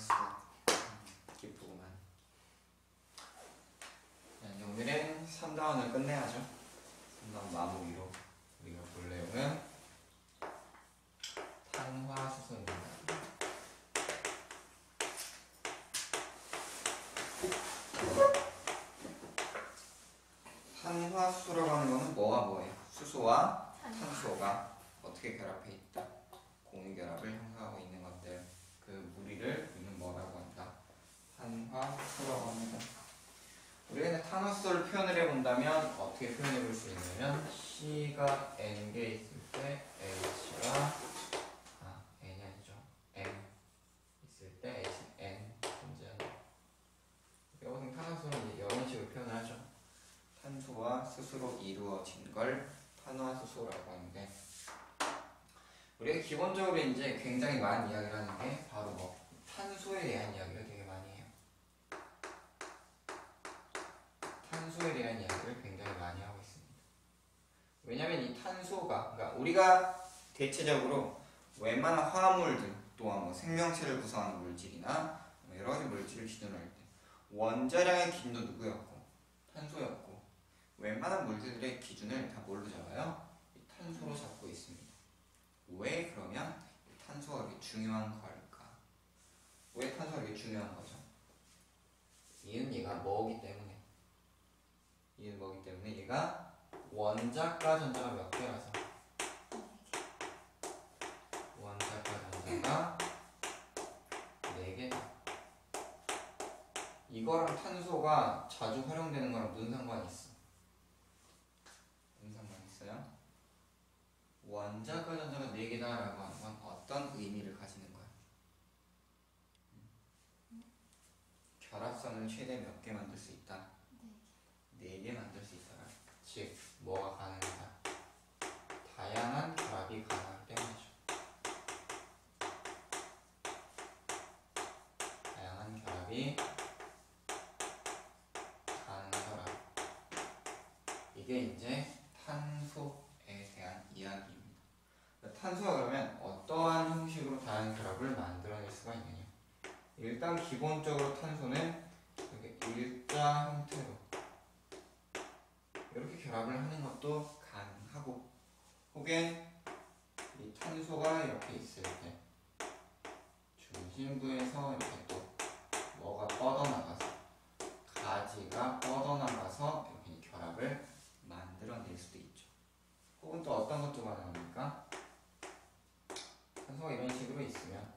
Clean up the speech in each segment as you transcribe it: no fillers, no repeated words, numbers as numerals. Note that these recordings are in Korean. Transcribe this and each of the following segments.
수학 기쁘구만. 이제 오늘은 3단원을 끝내야죠. 3단원 마무리로 우리가 볼 내용은 탄화수소입니다. 탄화수소라고 하는 거는 뭐와 뭐예요? 수소와 탄소가 어떻게 결합해 있다. 공유결합을 형성하고 있는 것들. 그 무리를 우리는 뭐라고 한다? 탄화수소라고 합니다. 우리가 탄화수소를 표현을 해본다면 어떻게 표현해 볼 수 있냐면 C가 N개 있을 때 H가 N이 아니죠. N 있을 때 H, N 존재한다. 여기서 탄화수소는 이런 식으로 표현을 하죠. 탄소와 수소로 이루어진 걸 탄화수소라고 하는데 우리가 기본적으로 이제 굉장히 많은 이야기를 하는 게 바로 뭐 탄소에 대한 이야기를 되게 많이 해요. 탄소에 대한 이야기를 굉장히 많이 하고 있습니다. 왜냐면 이 탄소가 그러니까 우리가 대체적으로 웬만한 화합물들 또한 뭐 생명체를 구성하는 물질이나 여러 가지 물질을 기준으로 할 때 원자량의 기준도 누구였고? 탄소였고 웬만한 물질들의 기준을 다 뭘로 잡아요? 이 탄소로 잡고 있습니다. 왜 그러면 탄소가 이렇게 중요한 걸까? 왜 탄소가 이렇게 중요한 거죠? 이는 얘가 뭐기 때문에 얘가 원자과 전자가 몇 개라서 원자과 전자가 4개다. 이거랑 탄소가 자주 활용되는 거랑 무슨 상관이 있어? 무슨 상관이 있어요? 원자과 전자가 4개다 라고 하는 건 어떤 의미를 가지는 거야? 결합선을 최대 몇 개 만들 수 있다? 4개 만들 수 있다. 즉 뭐가 가능하다? 다양한 결합이 가능하기 때문이죠. 다양한 결합이 가능하더라. 이게 이제 탄소에 대한 이야기입니다. 탄소가 그러면 어떠한 형식으로 다양한 결합을 만들어낼 수가 있느냐? 일단 기본적으로 탄소는 이렇게 일자 형태로 이렇게 결합을 하는 것도 가능하고 혹은 이 탄소가 이렇게 있을 때 중심부에서 이렇게 또 뭐가 뻗어나가서 가지가 뻗어나가서 이렇게 결합을 만들어낼 수도 있죠. 혹은 또 어떤 것도 가능합니까? 탄소가 이런 식으로 있으면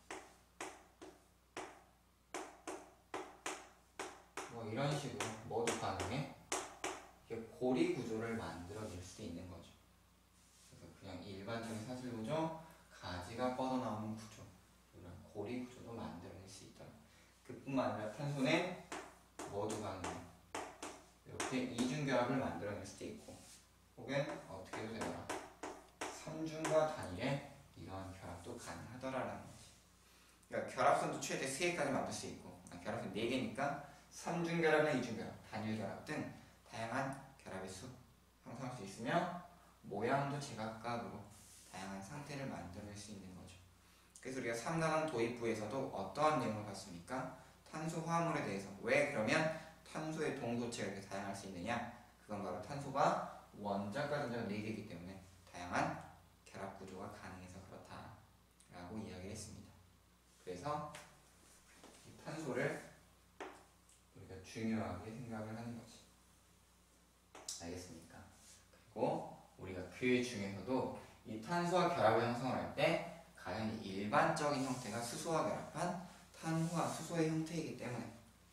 뭐 이런 식으로 뭐도 가능해? 고리 구조를 만들어낼 수도 있는 거죠. 그래서 그냥 일반적인 사슬 구조, 가지가 뻗어나오는 구조, 이런 고리 구조도 만들어낼 수 있다. 그뿐만 아니라 탄소는 뭐도 가능해? 이렇게 이중결합을 만들어낼 수도 있고, 혹은 어떻게 해도 되더라? 삼중과 단일의 이러한 결합도 가능하더라라는 거지. 그러니까 결합선도 최대 3개까지 만들 수 있고, 결합선 4개니까 삼중결합이나 이중결합, 단일결합 등 다양한 결합의 수 형성할 수 있으며 모양도 제각각으로 다양한 상태를 만들어낼 수 있는 거죠. 그래서 우리가 3단원 도입부에서도 어떠한 내용을 봤습니까? 탄소 화합물에 대해서. 왜 그러면 탄소의 동도체가 이렇게 다양할 수 있느냐? 그건 바로 탄소가 원자과 전자가 4개이기 때문에 다양한 결합 구조가 가능해서 그렇다라고 이야기를 했습니다. 그래서 이 탄소를 우리가 중요하게 생각을 하는 거지. 알겠습니까? 그리고 우리가 그 중에서도 이 탄소와 결합을 형성을 할 때 가장 일반적인 형태가 수소와 결합한 탄화 수소의 형태이기 때문에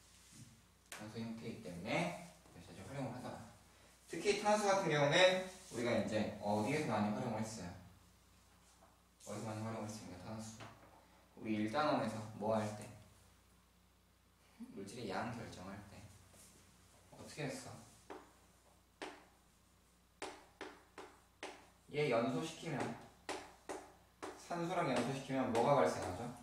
그래서 활용을 하더라. 특히 탄소 같은 경우는 우리가 이제 어디에서 많이 활용을 했어요? 어디서 많이 활용했습니까? 탄소. 우리 1단원에서 뭐 할 때? 물질의 양 결정할 때 어떻게 했어? 얘 연소시키면 산소랑 연소시키면 뭐가 발생하죠?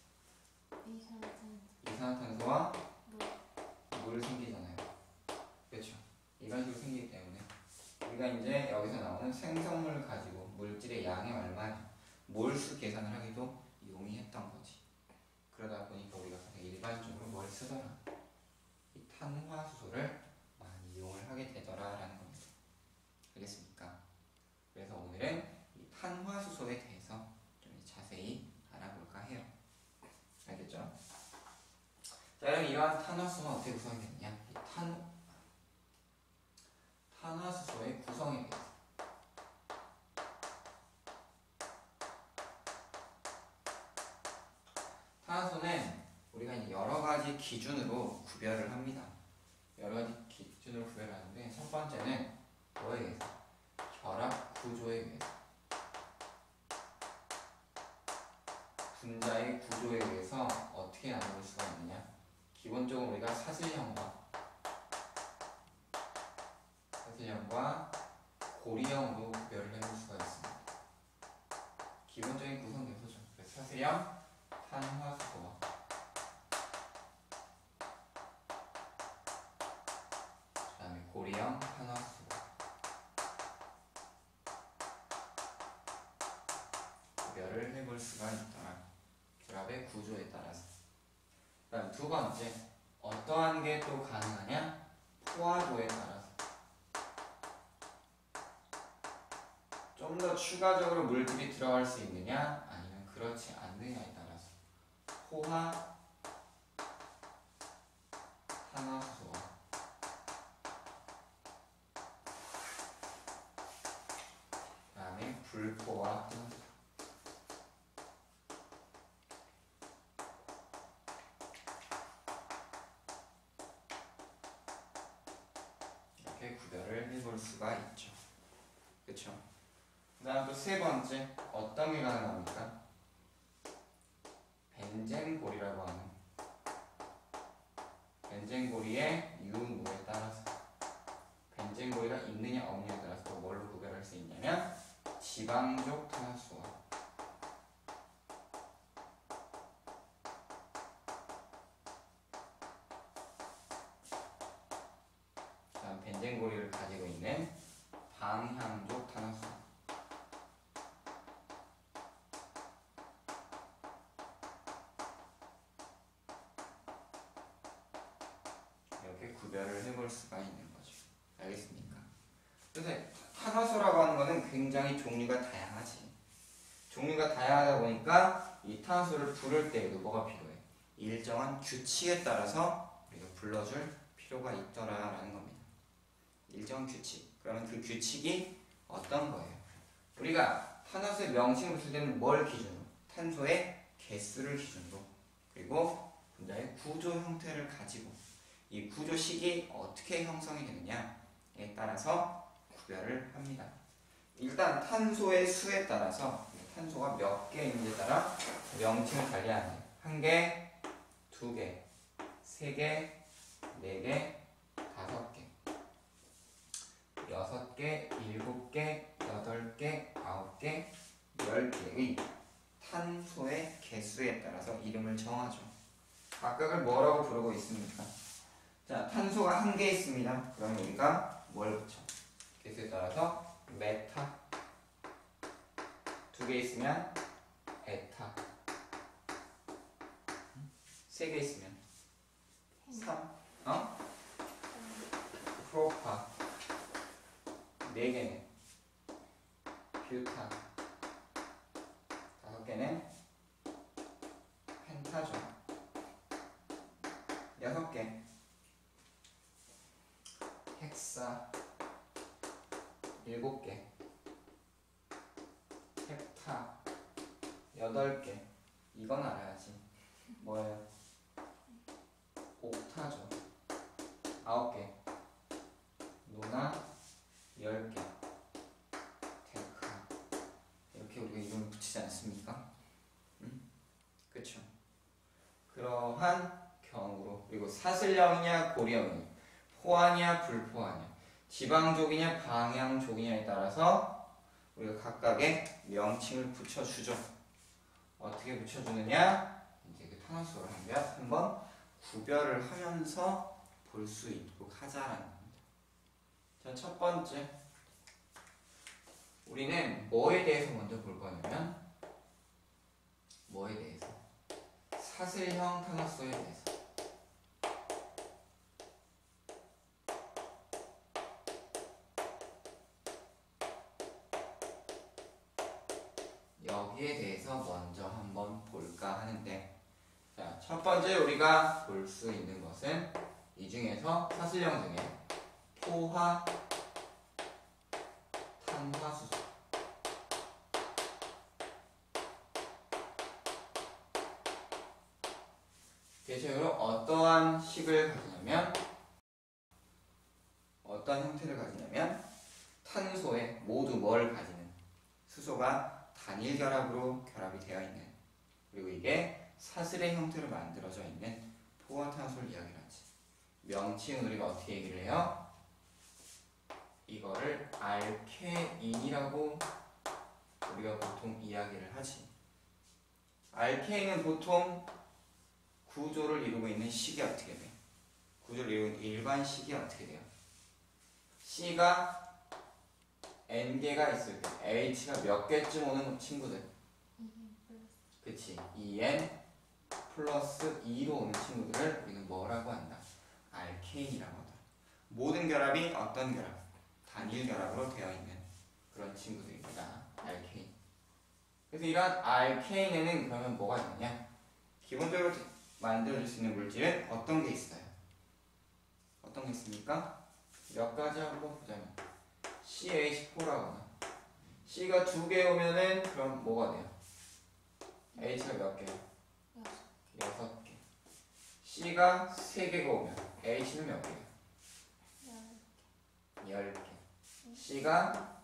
이산화탄소와 물 생기잖아요. 그렇죠? 이런 식으로 생기기 때문에 우리가 이제 여기서 나오는 생성물을 가지고 물질의 양이 얼마냐 몰수 계산을 하기도 용이했던 거지. 그러다 보니까 우리가 가장 일반적으로 뭘 쓰더라? 이 탄화수소를 많이 이용을 하게 되더라라는 겁니다. 알겠습니까? 그래서 오늘은 이 탄화수소에 대해서 좀 자세히 알아볼까 해요. 알겠죠? 자, 그럼 이러한 탄화수소는 어떻게 구성이 되느냐? 이 탄화수소의 구성에 대해서. 탄화수소는 우리가 이제 여러 가지 기준으로 구별을 합니다. 여러 가지 기준으로 구별하는데 첫 번째는 뭐에 의해서? 결합 구조에 의해서. 분자의 구조에 의해서 어떻게 나눠볼 수가 있느냐? 기본적으로 우리가 사슬형과 고리형으로 구별을 해볼 수가 있습니다. 기본적인 구성 요소죠. 그래서 사슬형 탄화수소와 그 다음에 고리형 탄화수소 구별을 해볼 수가 있다. 결합의 구조에 따라서. 그 다음 두 번째, 어떠한 게 또 가능하냐? 포화도에 따라서. 좀 더 추가적으로 물질이 들어갈 수 있느냐 아니면 그렇지 않느냐에 따라서 포화 탄화수소와 그 다음에 불포화 탄화수소 이렇게 구별을 해볼 수가 있죠. 그쵸? 그 다음 또 세 번째, 어떤 게 가능합니까? 벤젠골이라고 하는 벤젠골이의 유무에 따라서 벤젠골이가 있느냐 없느냐에 따라서 또 뭘로 구별할 수 있냐면 지방족 탄화수소와 그 다음 벤젠골이를 가지고 있는 방향족 탄화수소 이렇게 구별을 해볼 수가 있는 거죠. 알겠습니까? 그래서 탄화수소라고 하는 거는 굉장히 종류가 다양하지. 종류가 다양하다 보니까 이 탄화수소를 부를 때에도 뭐가 필요해? 일정한 규칙에 따라서 우리가 불러줄 필요가 있더라라는 겁니다. 일정 규칙. 그러면 그 규칙이 어떤 거예요? 우리가 탄화수의 명칭을 붙일 때는 뭘 기준으로? 탄소의 개수를 기준으로, 그리고 분자의 구조 형태를 가지고 이 구조식이 어떻게 형성이 되느냐에 따라서 구별을 합니다. 일단 탄소의 수에 따라서 탄소가 몇 개인지에 따라 명칭을 달리하는 1개, 2개, 3개, 4개, 5개, 6개, 7개, 8개, 9개, 10개의 탄소의 개수에 따라서 이름을 정하죠. 각각을 뭐라고 부르고 있습니까? 자, 탄소가 1개 있습니다. 그러면 우리가 뭘 붙여? 개수에 따라서 메타. 2개 있으면 에타. 3개 있으면 3. 프로파. 4개는 뷰타. 5개는 펜타죠. 6개 헥사. 7개 헵타. 8개. 이건 알아야지. 뭐예요? 옥타죠. 9개 노나. 10개 데카. 이렇게 우리가 이름을 붙이지 않습니까? 그쵸? 그러한 경우로, 그리고 사슬형이냐 고리형이냐, 포화냐 불포화냐, 지방족이냐 방향족이냐에 따라서 우리가 각각의 명칭을 붙여주죠. 어떻게 붙여주느냐? 이제 그 탄화수소를 한번 구별을 하면서 볼 수 있도록 하자라는 겁니다. 자, 첫 번째, 우리는 뭐에 대해서 먼저 볼 거냐면 뭐에 대해서? 사슬형 탄화수소에 대해서. 여기에 대해서 먼저 한번 볼까 하는데, 자, 첫 번째 우리가 볼 수 있는 것은 이 중에서 사슬형 중에 포화 탄화수소. 대체적으로 어떠한 식을 가지냐면, 어떠한 형태를 가지냐면 탄소에 모두 뭘 가지는 수소가 단일 결합으로 결합이 되어 있는, 그리고 이게 사슬의 형태로 만들어져 있는 포화탄소를 이야기를 하지. 명칭은 우리가 어떻게 얘기를 해요? 이거를 알케인이라고 우리가 보통 이야기를 하지. 알케인은 보통 구조를 이루고 있는 식이 어떻게 돼? 구조를 이루고 있는 일반 식이 어떻게 돼요? C가 N개가 있을 때 H가 몇 개쯤 오는 친구들? 그치, 2N 플러스 2로 오는 친구들을 우리는 뭐라고 한다? 알케인이라고 하다. 모든 결합이 어떤 결합? 단일 결합으로 되어 있는 그런 친구들입니다. 알케인. 그래서 이러한 알케인에는 그러면 뭐가 있느냐? 기본적으로 만들어질 수 있는 물질은 어떤 게 있어요? 어떤 게 있습니까? 몇 가지 한번 보자면 CH4라거나, C가 2개 오면은 그럼 뭐가 돼요? H가 몇 개요? 6개. C가 3개가 오면 H는 몇 개요? 10개. C가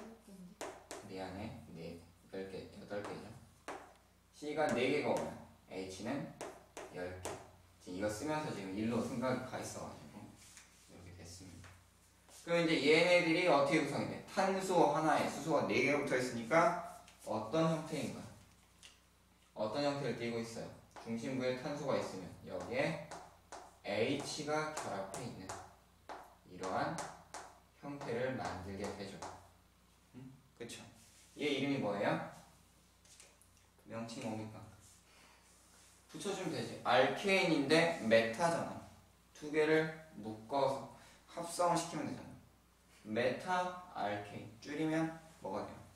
미안해, 10개, 8개죠. C가 4개가 오면 H는 10개. 지금 이거 쓰면서 지금 일로 생각이 가 있어가지고 이렇게 됐습니다. 그럼 이제 얘네들이 어떻게 구성이 돼? 탄소 하나에 수소가 4개가 붙어 있으니까 어떤 형태인가? 어떤 형태를 띠고 있어요? 중심부에 탄소가 있으면 여기에 H가 결합해 있는 이러한 형태를 만들게 되죠. 그쵸? 얘 이름이 뭐예요? 명칭이 뭡니까? 붙여주면 되지. 알케인인데 메타잖아. 2개를 묶어서 합성을 시키면 되잖아. 메타 알케인. 줄이면 뭐가 돼요?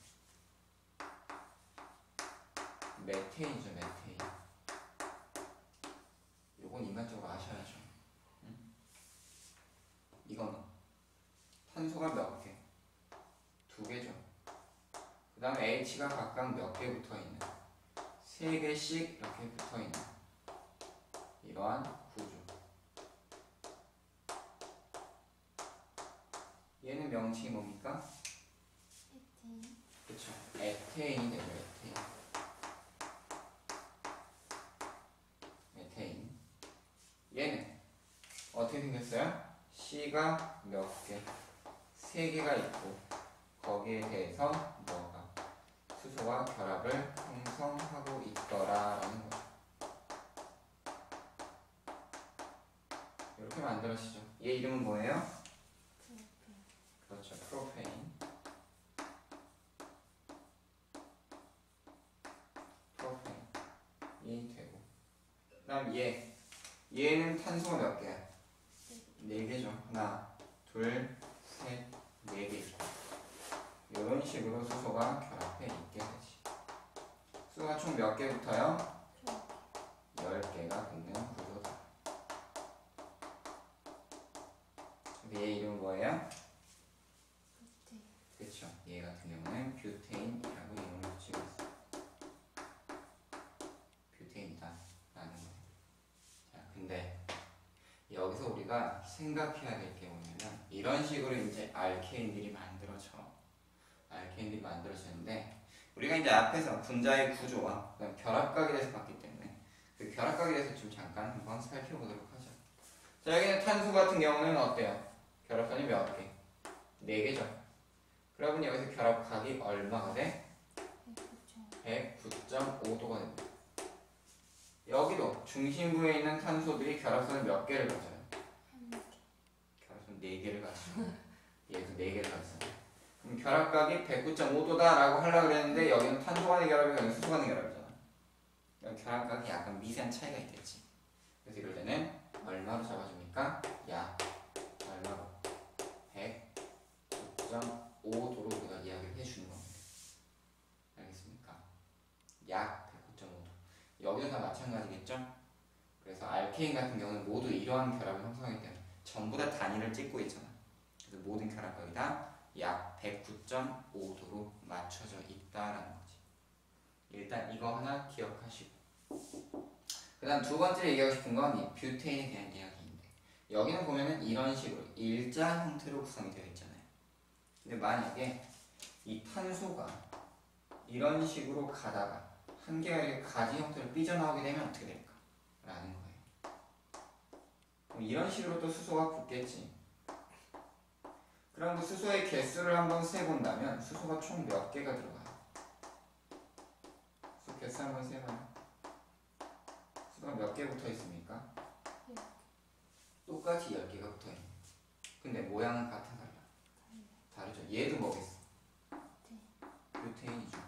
메테인이죠, 메테인. 요건 인간적으로 아셔야죠. 응? 이거는 탄소가 몇 개? 2개죠. 그 다음에 H가 각각 몇 개 붙어 있는, 3개씩 이렇게 붙어 있는 이러한 구조. 얘는 명칭이 뭡니까? 에테인. 그쵸. 에테인이 되죠, 에테인. 에테인. 얘는 어떻게 생겼어요? C가 몇 개? 3개가 있고, 거기에 대해서 뭐가? 수소와 결합을 형성하고 있더라라는 거죠. 이렇게 만들어지죠. 얘 이름은 뭐예요? 그렇죠. 프로페인. 프로페인이 되고, 그 다음 얘는 탄소가 몇 개야? 4개죠. 하나, 둘, 셋, 4개 있고, 이런 식으로 수소가 결합해 있게 되지. 수소가 총 몇 개 붙어요? 10개가 붙는 구조다. 얘 이름은 뭐예요? 그쵸. 얘 같은 경우는 뷰테인이라고 이름을 붙이고 있어요. 뷰테인이다 라는 거예요. 자, 근데 여기서 우리가 생각해야 될 게 뭐냐면, 이런 식으로 이제 알케인들이 만들어지는데, 우리가 이제 앞에서 분자의 구조와 그다음 결합각에 대해서 봤기 때문에 그 결합각에 대해서 좀 잠깐 한번 살펴보도록 하죠. 자, 여기는 탄소 같은 경우는 어때요? 결합선이 몇 개? 4개죠. 그러면 여기서 결합각이 얼마가 돼? 109.5도가 됩니다. 여기도 중심부에 있는 탄소들이 결합선을 몇 개를 가져요? 결합선 4개를 가져요. 얘도 4개를 가져요. 그럼 결합각이 109.5도다 라고 하려고 그랬는데, 여기는 탄소 간의 결합이 아니라 수소 간의 결합이잖아. 결합각이 약간 미세한 차이가 있겠지. 그래서 이럴 때는 얼마로 잡아줍니까? 약 얼마로? 109.5도로 우리가 이야기를 해주는 겁니다. 알겠습니까? 약 109.5도. 여기도 다 마찬가지겠죠? 그래서 알케인 같은 경우는 모두 이러한 결합을 형성하기 때문에 전부 다 단위를 찍고 있잖아. 그래서 모든 결합각이 다 약 109.5도로 맞춰져 있다라는 거지. 일단 이거 하나 기억하시고, 그 다음 두 번째로 얘기하고 싶은 건 이 뷰테인에 대한 이야기인데, 여기는 보면은 이런 식으로 일자 형태로 구성이 되어 있잖아요. 근데 만약에 이 탄소가 이런 식으로 가다가 한 개가 이렇게 가지 형태로 삐져나오게 되면 어떻게 될까? 라는 거예요. 그럼 이런 식으로 또 수소가 붙겠지. 그럼 그 수소의 개수를 한번 세본다면 수소가 총 몇 개가 들어가요? 수소 개수 한번 세봐요. 수소가 몇 개 붙어 있습니까? 똑같이 10개가 붙어 있는. 근데 모양은 같아 달라? 다르죠. 얘도 뭐겠어? 뷰테인이죠.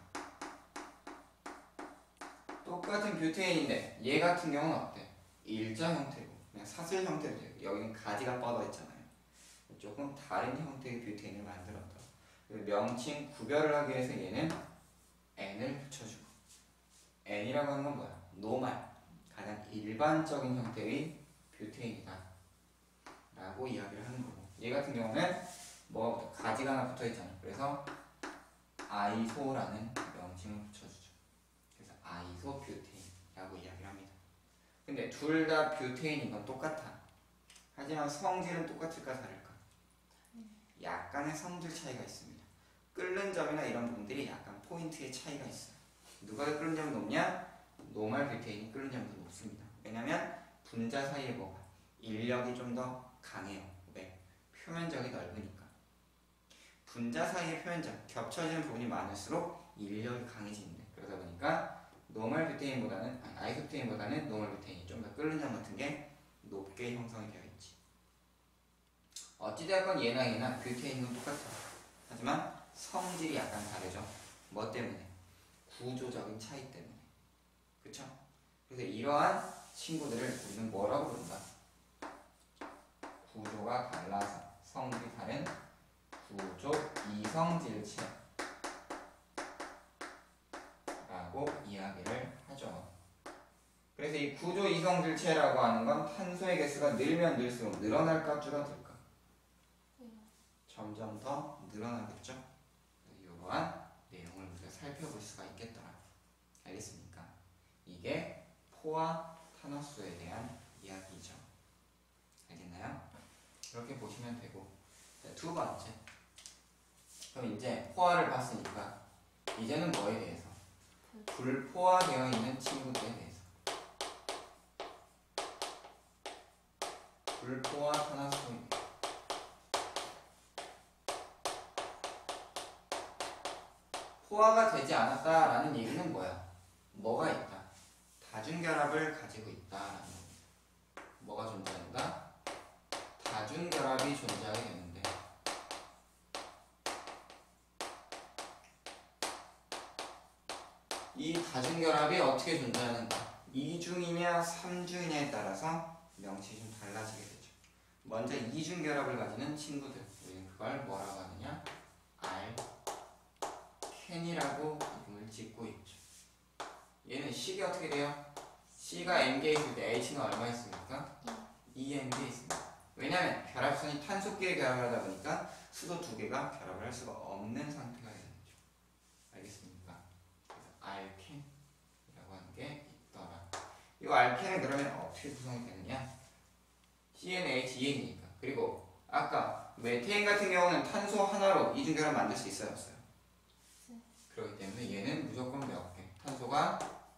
똑같은 뷰테인인데 얘 같은 경우는 어때? 일자 형태고 그냥 사슬 형태로 되고 여기는 가지가 뻗어 있잖아요. 조금 다른 형태의 뷰테인을 만들었다. 명칭 구별을 하기 위해서 얘는 N을 붙여주고, N이라고 하는 건 뭐야? 노말, 가장 일반적인 형태의 뷰테인이다 라고 이야기를 하는 거고, 얘 같은 경우는 뭐 가지가 하나 붙어 있잖아. 그래서 아이소라는 명칭을 붙여주죠. 그래서 아이소 뷰테인이라고 이야기를 합니다. 근데 둘 다 뷰테인인 건 똑같아. 하지만 성질은 똑같을까 다를까? 약간의 성질 차이가 있습니다. 끓는 점이나 이런 부분들이 약간 포인트의 차이가 있어요. 누가 끓는 점이 높냐? 노멀 뷰테인이 끓는 점이 더 높습니다. 왜냐면 분자 사이에 뭐가? 인력이 좀 더 강해요. 왜? 표면적이 넓으니까. 분자 사이의 표면적, 겹쳐지는 부분이 많을수록 인력이 강해지는데, 그러다 보니까 노멀 뷰테인보다는, 아이소 뷰테인보다는 노멀 뷰테인이 좀 더 끓는 점 같은 게 높게 형성이 되어 있지. 어찌되었건 얘나 뷰테인은 똑같아. 하지만 성질이 약간 다르죠. 뭐 때문에? 구조적인 차이 때문에. 그쵸? 그래서 이러한 친구들을 우리는 뭐라고 부른다? 구조가 달라서 성질이 다른 구조 이성질체 라고 이야기를 하죠. 그래서 이 구조 이성질체라고 하는 건 탄소의 개수가 늘면 늘수록 늘어날까 줄어들까? 점점 더 늘어나겠죠? 이러한 내용을 우리가 살펴볼 수가 있겠더라. 알겠습니까? 이게 포화 탄화수에 대한 이야기죠. 알겠나요? 이렇게 보시면 되고, 자, 두 번째. 그럼 이제 포화를 봤으니까 이제는 뭐에 대해서? 불포화되어 있는 친구들에 대해서. 불포화 탄화수입니다. 포화가 되지 않았다라는 얘기는 뭐야? 뭐가 있다? 다중결합을 가지고 있다라는 겁니다. 뭐가 존재한다? 다중결합이 존재하게 되는데, 이 다중결합이 어떻게 존재하는가? 2중이냐 3중이냐에 따라서 명칭이 좀 달라지게 되죠. 먼저 이중결합을 가지는 친구들, 우리는 그걸 뭐라고 하느냐? 알켄이라고 이름을 짓고 있죠. 얘는 C가 어떻게 돼요? C가 M개에 있을 때 H는 얼마 있습니까? 2M개 있습니다. 왜냐하면 결합선이 탄소끼리 결합을 하다 보니까 수소 두 개가 결합을 할 수가 없는 상태가 되는 거죠. 알겠습니까? 그래서 알켄이라고 하는 게 있더라. 이 알켄은 그러면 어떻게 구성이 되느냐? CnH2n이니까. 그리고 아까 메테인 같은 경우는 탄소 하나로 이중결합 만들 수 있어요, 없어요? 그렇기 때문에 얘는 무조건 몇 개? 탄소가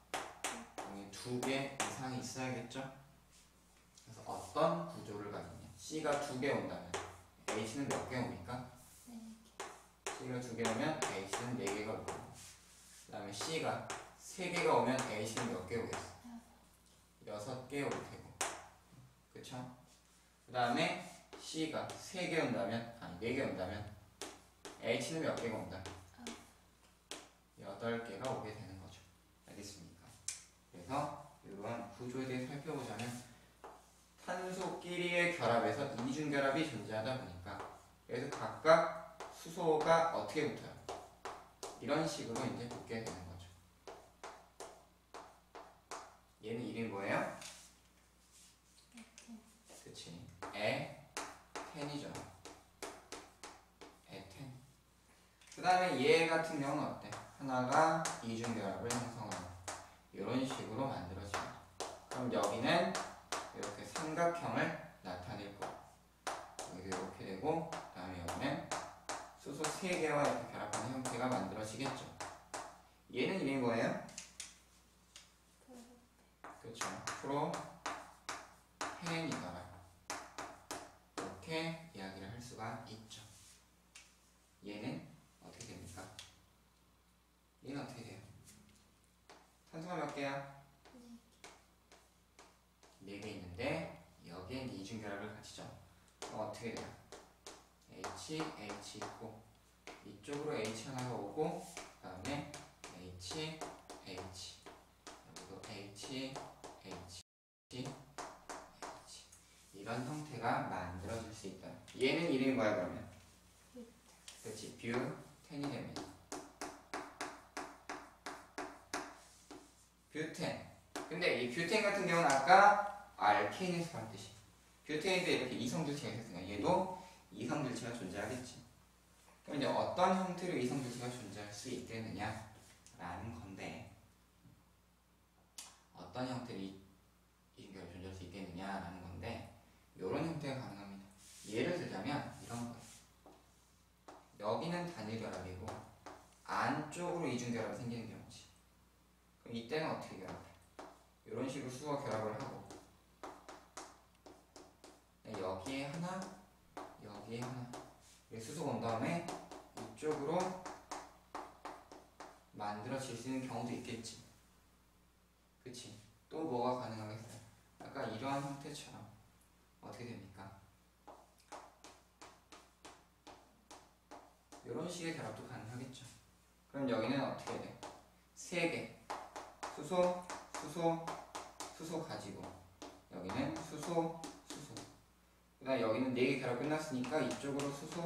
2개 이상이 있어야겠죠? 그래서 어떤 구조를 가지냐? C가 2개 온다면 H는 몇 개 옵니까? C가 2개 오면 H는 4개가 오고, 그 다음에 C가 3개가 오면 H는 몇 개 오겠어? 6개 올 테고, 그쵸? 그 다음에 C가 3개 온다면, 아니 4개 온다면 H는 몇 개가 온다? 8개가 오게 되는 거죠. 알겠습니까? 그래서 그래서 이런 구조에 대해 살펴보자면 탄소끼리의 결합에서 이중결합이 존재하다 보니까 그래서 각각 수소가 어떻게 붙어요? 이런 식으로 이제 붙게 되는 거죠. 얘는 이름이 뭐예요? 그치. 에텐이죠. 에텐. 그 다음에 얘 같은 경우는 어때? 하나가 이중결합을 형성하는 이런 식으로 만들어집니다. 그럼 여기는 이렇게 삼각형을 나타낼 거예요. 여기도 이렇게 되고, 그 다음에 여기는 수소 3개와 이렇게 결합하는 형태가 만들어지겠죠. 얘는 이름이 뭐예요? 그렇죠. 프로펜이더라. 이렇게 이야기를 할 수가 있죠. 얘는 어떻게 됩니까? 얘는 어떻게 돼요? 탄소가 몇 개야? 4개 있는데 여기에 이중결합을 가지죠. 그럼 어떻게 돼요? H 있고 이쪽으로 H 하나가 오고 그 다음에 H 여기도 H 이런 형태가 만들어질 수 있다. 얘는 이름이 뭐야 그러면? 그렇지, 뷰텐이 됩니다. 뷰텐. 근데 이 뷰텐 같은 경우는 아까 알케인에서 봤듯이 뷰텐에도 이렇게 이성질체가 있었으니까 얘도 이성질체가 존재하겠지. 그럼 이제 어떤 형태로 이성질체가 존재할 수 있겠느냐 라는 건데, 어떤 형태로 이중결합이 존재할 수 있겠느냐라는 건데, 이런 형태가 가능합니다. 예를 들자면 이런 거예요. 여기는 단일결합이고 안쪽으로 이중결합이 생기는 경우지. 그럼 이때는 어떻게 결합해? 이런 식으로 수소가 결합을 하고 여기에 하나, 여기에 하나, 수소가 온 다음에 이쪽으로 만들어질 수 있는 경우도 있겠지. 그치? 또 뭐가 가능하겠어요? 아까 이러한 형태처럼 어떻게 됩니까? 이런 식의 결합도 가능하겠죠. 그럼 여기는 어떻게 돼? 3개 수소 가지고 여기는 수소 그 다음에 여기는 4개 결합 끝났으니까 이쪽으로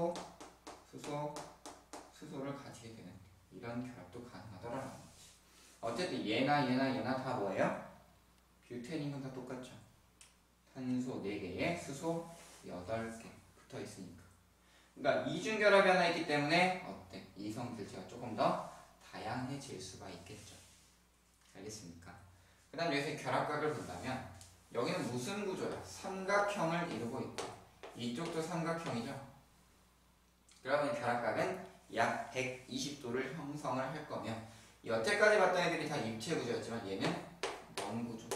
수소를 가지게 되는 이런 결합도 가능하더라는 거지. 어쨌든 얘나 다 뭐예요? 뷰텐인 건 다 똑같죠. 탄소 4개에 수소 8개 붙어 있으니까. 그러니까 이중결합이 하나 있기 때문에 어때? 이성질체가 조금 더 다양해질 수가 있겠죠. 알겠습니까? 그 다음 여기서 결합각을 본다면 여기는 무슨 구조야? 삼각형을 이루고 있고 이쪽도 삼각형이죠. 그러면 결합각은 약 120도를 형성을 할 거면 여태까지 봤던 애들이 다 입체 구조였지만 얘는 뭔 구조?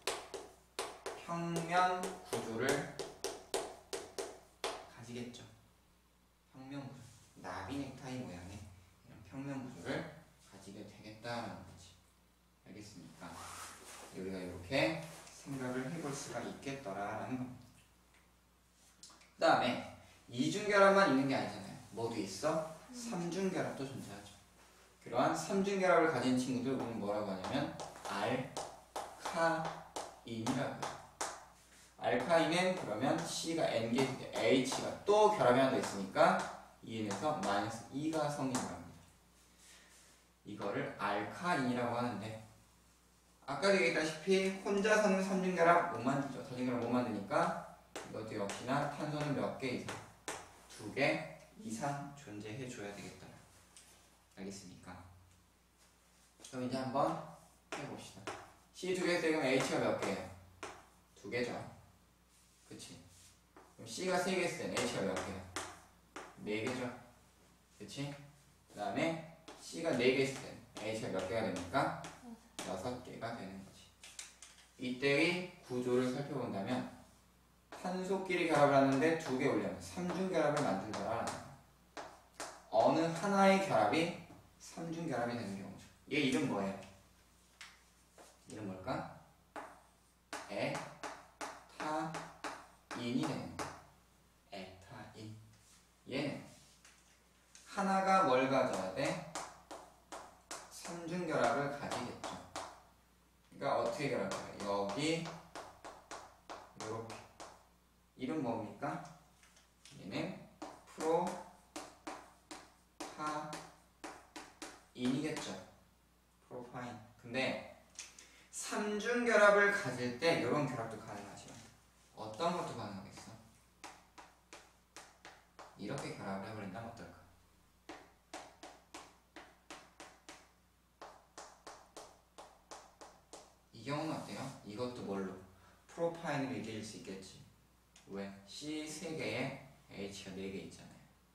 평면 구조를 가지겠죠. 평면 구조. 나비 넥타이 모양의 이런 평면 구조를 가지게 되겠다라는 거지. 알겠습니까? 우리가 이렇게 생각을 해볼 수가 있겠더라라는 겁니다. 그 다음에 이중결합만 있는 게 아니잖아요. 뭐도 있어? 삼중결합도 존재하죠. 그러한 삼중결합을 가진 친구들 우리는 뭐라고 하냐면 알카인이라고 해요. 알카인은 그러면 C가 N개, H가 또 결합이 하나 더 있으니까 EN에서 -2가 성립을 합니다. 이거를 알카인이라고 하는데 아까도 얘기했다시피 혼자서는 삼중결합 못 만들죠. 삼중결합 못 만드니까 이것도 역시나 탄소는 몇 개 이상? 2개 이상 존재해 줘야 되겠다. 알겠습니까? 그럼 이제 한번 해봅시다. C 2개에서 그럼 H가 몇 개예요? 2개죠. 그치? 그럼 C가 3개 있을 땐 H가 몇 개야? 4개죠. 그치? 그 다음에 C가 4개 있을 땐 H가 몇 개가 됩니까? 6개가 되는 거지. 이때의 구조를 살펴본다면 탄소끼리 결합을 하는데 2개 올려면 삼중결합을 만들더라. 어느 하나의 결합이 삼중결합이 되는 경우죠. 얘 이름 뭐예요? 이름 뭘까? 에타인이 되는 거야. 에타인. 얘는 하나가 뭘 가져야 돼? 삼중결합을 가지겠죠. 그러니까 어떻게 어떻게 결합해요? 여기 요렇게. 이름 뭡니까? 얘는 프로파인이겠죠. 프로파인. 근데 삼중 결합을 가질 때 이런 결합도 가능하죠. 어떤 것도 가능하겠어? 이렇게 결합을 해버린다면 어떨까? 이 경우는 어때요? 이것도 뭘로? 프로파인으로 얘기해줄 수 있겠지. 왜? C 3개에 H가 4개 있잖아요.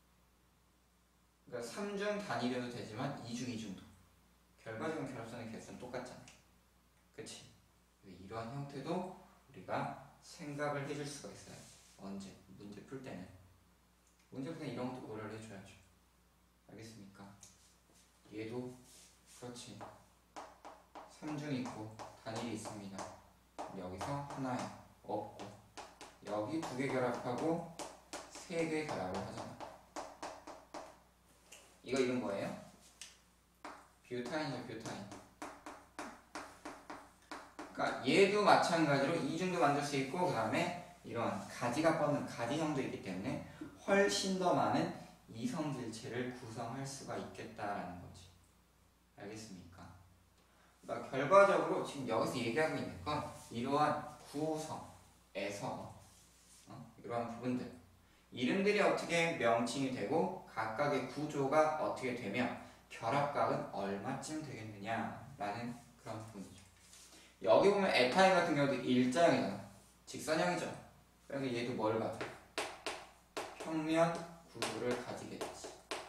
그러니까 3중 단위로도 되지만 2중 2중도 결과적인 결합선의 개수는 똑같잖아요. 그치? 이러한 형태도 우리가 생각을 해줄 수가 있어요. 언제? 문제 풀 때는. 문제 풀 때는 이런 것도 고려를 해줘야죠. 알겠습니까? 얘도 그렇지. 3중 있고 단일이 있습니다. 여기서 하나에 없고 여기 2개 결합하고 3개 결합을 하잖아. 이거 이름 뭐예요? 뷰타인이죠. 뷰타인. 그러니까 얘도 마찬가지로 이중도 만들 수 있고 그 다음에 이런 가지가 뻗는 가지형도 있기 때문에 훨씬 더 많은 이성질체를 구성할 수가 있겠다라는 거지. 알겠습니까? 그러니까 결과적으로 지금 여기서 얘기하고 있는 건 이러한 구성에서 이러한 부분들 이름들이 어떻게 명칭이 되고 각각의 구조가 어떻게 되면 결합각은 얼마쯤 되겠느냐라는 그런 부분이죠. 여기 보면 에타인 같은 경우도 일자형이잖아. 직선형이죠. 그래서 얘도 뭘 가져? 평면 구조를 가지겠지.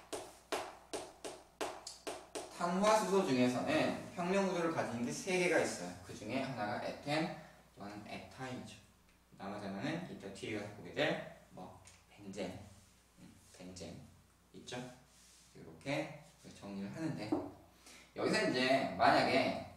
탄화수소 중에서는 평면 구조를 가지는 게 3개가 있어요. 그 중에 하나가 에텐 또는 에타인이죠. 나머지 하나는 이따 뒤에 가서 보게 될 벤젠, 벤젠 있죠? 이렇게 정리를 하는데 여기서 이제 만약에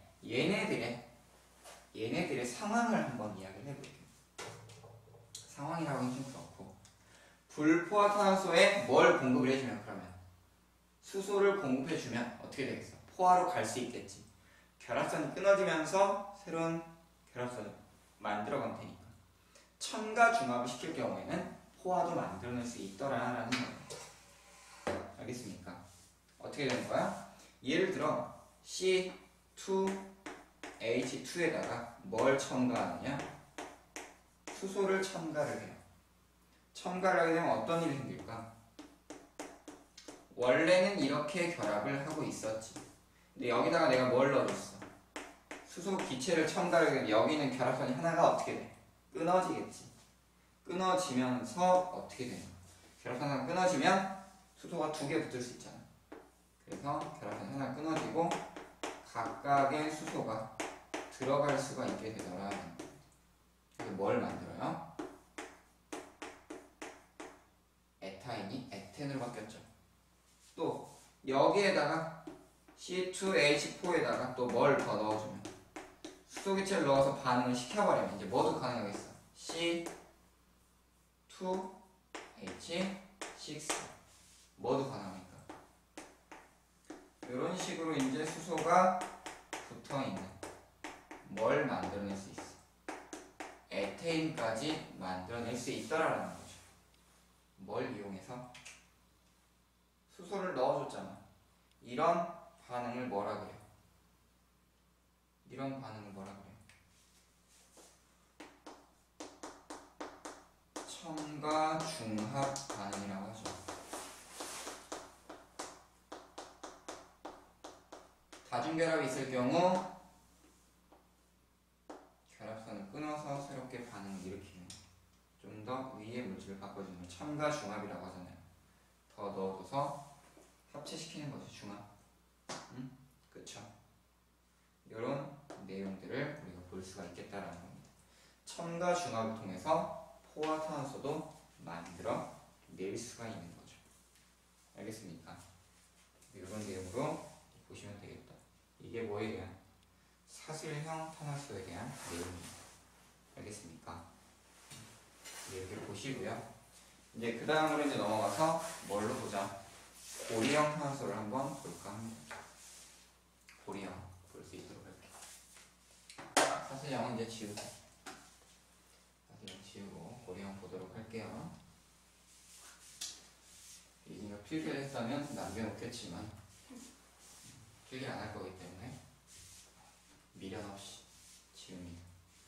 얘네들의 상황을 한번 이야기를 해볼게요. 상황이라고 하면 좀 그렇고 불포화탄소에 뭘 공급을 해주면 그러면 수소를 공급해주면 어떻게 되겠어? 포화로 갈 수 있겠지. 결합선이 끊어지면서 새로운 결합선을 만들어가면 되니까 첨가 중합을 시킬 경우에는 포화도 만들어낼 수 있더라라는 거예요. 알겠습니까? 어떻게 되는 거야? 예를 들어 C2H2에다가 뭘 첨가하느냐? 수소를 첨가를 해요. 첨가를 하게 되면 어떤 일이 생길까? 원래는 이렇게 결합을 하고 있었지. 근데 여기다가 내가 뭘 넣어줬어? 수소 기체를 첨가를 하게 되면 여기 있는 결합선이 하나가 어떻게 돼? 끊어지겠지. 끊어지면서 어떻게 되냐? 결합선 하나 끊어지면 수소가 2개 붙을 수 있잖아. 그래서 결합선 하나 끊어지고 각각의 수소가 들어갈 수가 있게 되더라. 그래서 뭘 만들어요? 에타인이 에텐으로 바뀌었죠. 또 여기에다가 C2H4에다가 또 뭘 더 넣어주면 수소기체를 넣어서 반응을 시켜버리면 이제 뭐도 가능하겠어? C2H6 뭐도 가능하니까 이런 식으로 이제 수소가 붙어있는 뭘 만들어낼 수 있어? 에테인까지 만들어낼 수 있더라라는 거죠. 뭘 이용해서? 수소를 넣어줬잖아. 이런 반응을 뭐라 그래요? 이런 반응을 뭐라 그래요? 첨가 중합 반응이라고 하죠. 다중결합이 있을 경우 결합선을 끊어서 새롭게 반응을 일으키는 좀 더 위의 물질을 바꿔주는 걸 첨가 중합이라고 하잖아요. 더 넣어줘서 합체시키는 거죠. 중합. 그쵸? 이런 내용들을 우리가 볼 수가 있겠다라는 겁니다. 첨가 중합을 통해서 포화탄소도 만들어 낼 수가 있는 거죠. 알겠습니까? 이런 내용으로 보시면 되겠다. 이게 뭐에 대한? 사슬형 탄화수소에 대한 내용입니다. 알겠습니까? 이렇게 보시고요. 이제 그 다음으로 이제 넘어가서 뭘로 보자? 고리형 탄화수소를 한번 볼까 합니다. 고리형 볼 수 있도록 할게요. 사실 0은 이제 지우고, 사실 0 지우고 고리형 보도록 할게요. 이거 필기를 했다면 남겨놓겠지만 필기 안 할 거기 때문에 미련 없이 지웁니다.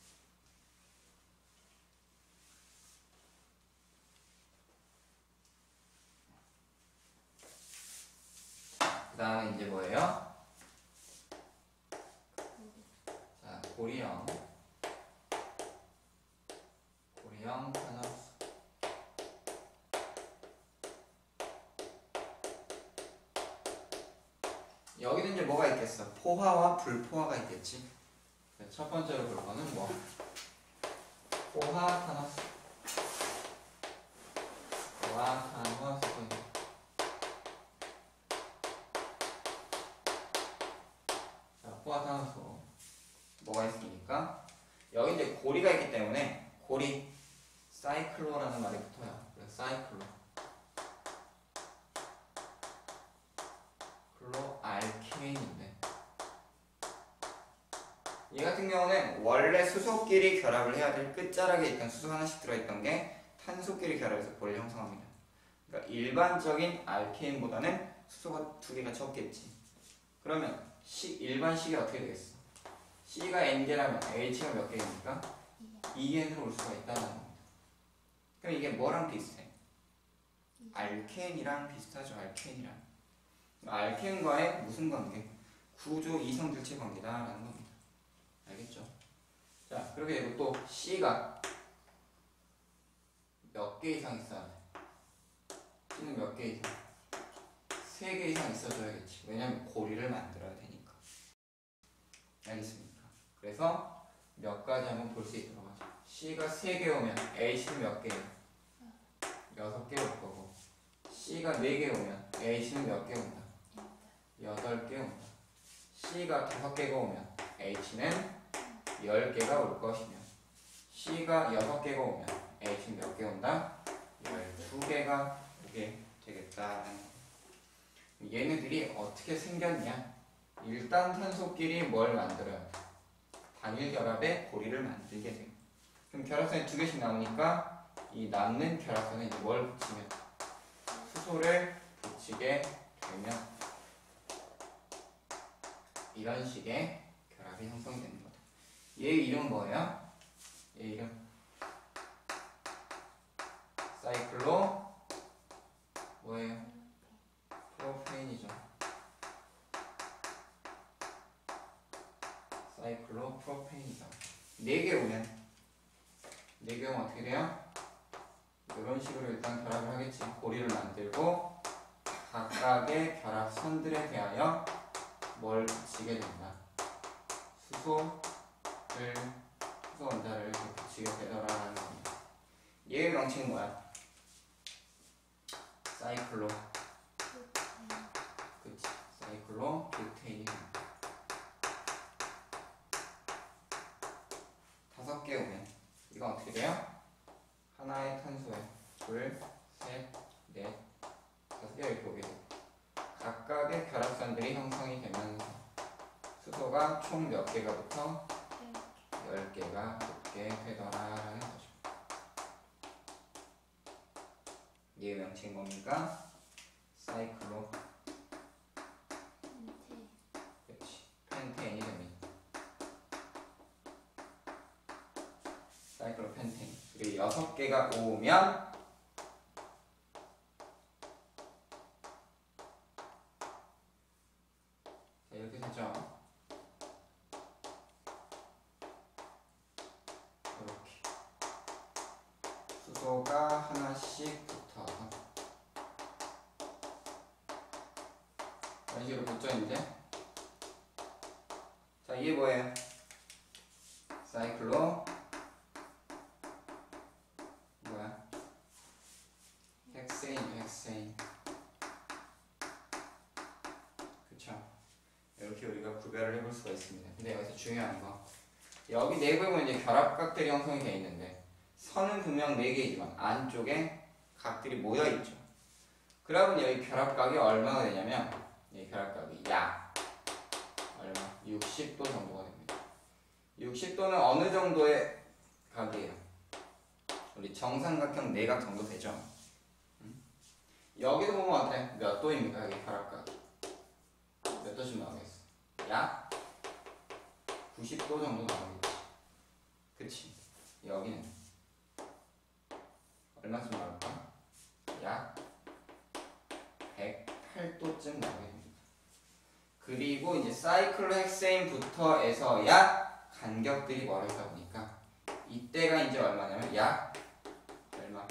그 다음에 이제 뭐예요? 자, 고리형 탄화수. 여기는 이제 뭐가 있겠어? 포화와 불포화가 있겠지. 첫 번째로 볼 거는 뭐? 포화 탄화수. 포화 탄화수. 자, 포화 탄화수 뭐가 있습니까? 여기 이제 고리가 있기 때문에 고리 사이클로라는 말이 붙어요. 그래서 사이클로. 알케인인데 얘 같은 경우는 원래 수소끼리 결합을 해야 될 끝자락에 있던 수소 하나씩 들어있던 게 탄소끼리 결합해서 고리를 형성합니다. 그러니까 일반적인 알케인보다는 수소가 두 개가 적겠지. 그러면 일반식이 어떻게 되겠어? C가 N개라면 H가 몇 개입니까? 2N으로 올 수가 있다는 겁니다. 그럼 이게 뭐랑 비슷해? 알케인이랑 비슷하죠. 알케인과의 무슨 관계? 구조 이성질체 관계다라는 겁니다. 알겠죠? 자, 그렇게 되고 또 C가 몇 개 이상 있어야 돼? C는 몇 개 이상? 3개 이상 있어줘야겠지. 왜냐면 고리를 만들어야 되니까. 알겠습니까? 그래서 몇 가지 한번 볼 수 있도록 하죠. C가 3개 오면 H는 몇 개예요? 6개 올 거고, C가 4개 오면 H는 몇 개 온다? 8개 온다. C가 5개가 오면 H는 10개가 올 것이며, C가 6개가 오면 H는 몇 개 온다? 12개가 오게 되겠다라는 거. 얘네들이 어떻게 생겼냐? 일단 탄소끼리 뭘 만들어야 돼? 단일 결합의 고리를 만들게 돼요. 그럼 결합선이 2개씩 나오니까 이 남는 결합선에 이제 뭘 붙이면? 수소를 붙이게 되면 이런 식의 결합이 형성이 되는 거다. 얘 이름 뭐예요? 얘 이름 사이클로 뭐예요? 프로페인이죠. 사이클로 프로페인이다. 4개 오면 어떻게 돼요? 이런 식으로 일단 결합을 하겠지. 고리를 만들고 각각의 결합선들에 대하여 뭘 붙이게 된다. 수소 원자를 이렇게 붙이게 되더라라는 겁니다. 얘의 명칭은 뭐야? 사이클로. 그치. 사이클로 뷰테인이 5개 오면 이건 어떻게 돼요? 하나의 탄소에 2, 3, 4, 5개 이렇게 오게 되고, 각각의 결합선들이 형성이 되면서 수소가 총 몇 개가 붙어? 10개가 붙게 되더라라는 거죠. 얘의 명칭이 뭡니까? 사이클로 펜테인이 됩니다. 사이클로 펜테인. 그리고 6개가 오면 자, 이렇게 되죠. 이렇게 수소가 하나씩 붙어서 이런 식으로 붙죠. 이제 자, 이게 뭐예요? 사이클로 뭐야? 헥세인. 그쵸? 이렇게 우리가 구별을 해볼 수가 있습니다. 근데 여기서 중요한 거, 여기 내부에 보면 이제 결합각들이 형성이 되어 있는데 선은 분명 4개이지만 안쪽에 각들이 모여 있죠. 그러면 여기 결합각이 얼마가 되냐면, 이 결합각이 약 얼마? 60도 정도가 됩니다. 60도는 어느 정도의 각이에요? 우리 정삼각형 내각 정도 되죠? 여기도 보면 어때? 몇 도입니까? 여기 결합각 몇 도씩 나오겠어? 약 90도 정도 나오겠지. 그치? 여기는 얼마쯤 나올까? 약 108도쯤 나오게 됩니다. 그리고 이제 사이클로 헥세인부터 해서야 간격들이 멀어지다 보니까 이때가 이제 얼마냐면 약 얼마?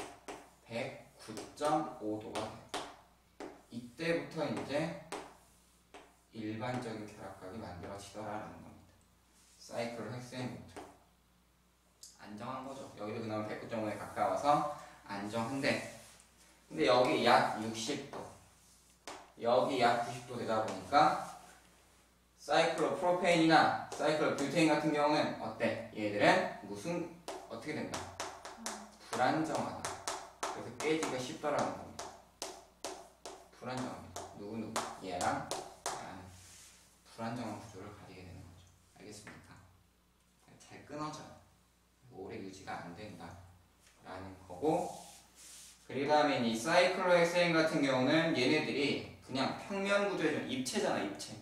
109.5도가 돼요. 이때부터 이제 일반적인 결합각이 만들어지더라라는 겁니다. 사이클로 헥세인부터 안정한 거죠. 여기도 그나마 109.5에 가까워서 안정한데, 근데 여기 약 60도, 여기 약 90도 되다 보니까 사이클로 프로페인이나 사이클로 뷰테인 같은 경우는 어때? 얘들은 무슨 어떻게 된다? 불안정하다. 그래서 깨지기가 쉽더라는 겁니다. 불안정합니다. 누구 얘랑 얘랑 불안정한 구조를 가지게 되는 거죠. 알겠습니까? 잘 끊어져요. 오래 유지가 안 된다라는 거고, 그 다음에 이 사이클로 헥세인 같은 경우는 얘네들이 그냥 평면 구조의 입체잖아.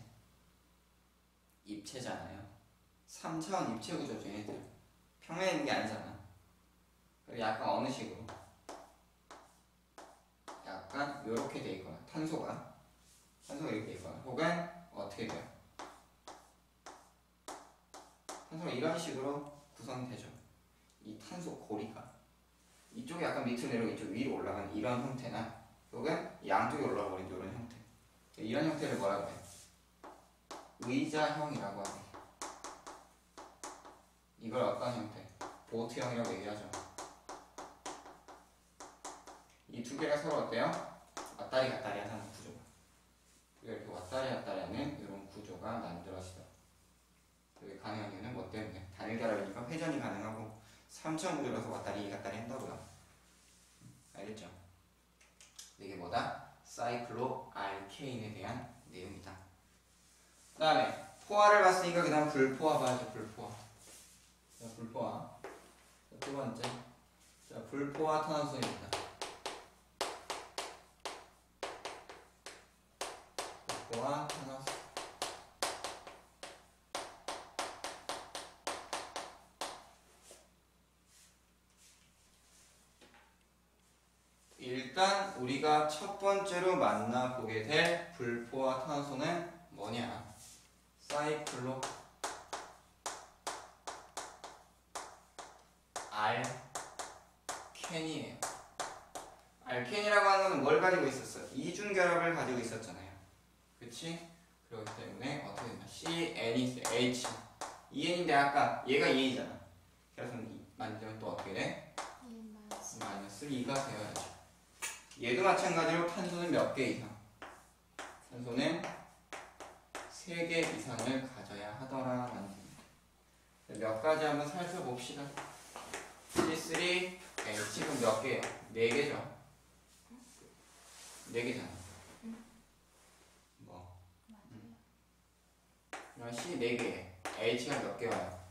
입체잖아요. 3차원 입체 구조죠. 얘네들 평면에 있는 게 아니잖아. 그리고 약간 어느 식으로 약간 요렇게 돼 있거나 탄소가 이렇게 돼 있거나 혹은 어떻게 돼요? 탄소가 이런 식으로 구성이 되죠. 이 탄소 고리가 이쪽이 약간 밑으로 내려오고 이쪽 위로 올라가는 이런 형태나 혹은 양쪽에 올라가 버린 이런 형태, 이런 형태를 뭐라고 해요? 의자형이라고 하고, 이걸 어떤 형태? 보트형이라고 얘기하죠. 이 두 개가 서로 어때요? 왔다리 갔다리 하는 구조가, 이렇게 왔다리 갔다리 하는 이런 구조가 만들어지다. 그게 가능한 이유는 뭐 때문에? 단일 결합이니까 회전이 가능하고 3차원 구조라서 왔다리 갔다리 한다고요. 알겠죠? 이게 뭐다? 사이클로 알케인에 대한 내용이다. 그 다음에 포화를 봤으니까 그 다음 불포화 봐야죠. 불포화. 자, 불포화. 자, 두 번째. 자, 불포화 탄화수소입니다. 불포화 탄화수소. 일단 우리가 첫 번째로 만나보게 될 불포화 탄소는 뭐냐? 사이클로 알켄이에요. 알켄이라고 하는 것은 뭘 가지고 있었어요? 이중결합을 가지고 있었잖아요. 그치? 그렇기 때문에 어떻게 된다? CN이 있어요. H. 2N인데 아까 얘가 2N이잖아. 그래서 만들면 또 어떻게 돼? 마이너스 2가 되어야죠. 얘도 마찬가지로 탄소는 몇 개 이상? 탄소는 3개 이상을 가져야 하더라라는 겁니다. 몇 가지 한번 살펴봅시다. C3, H는 몇 개예요? 4개죠? 4개잖아. 뭐? C 4개, H가 몇 개 와요?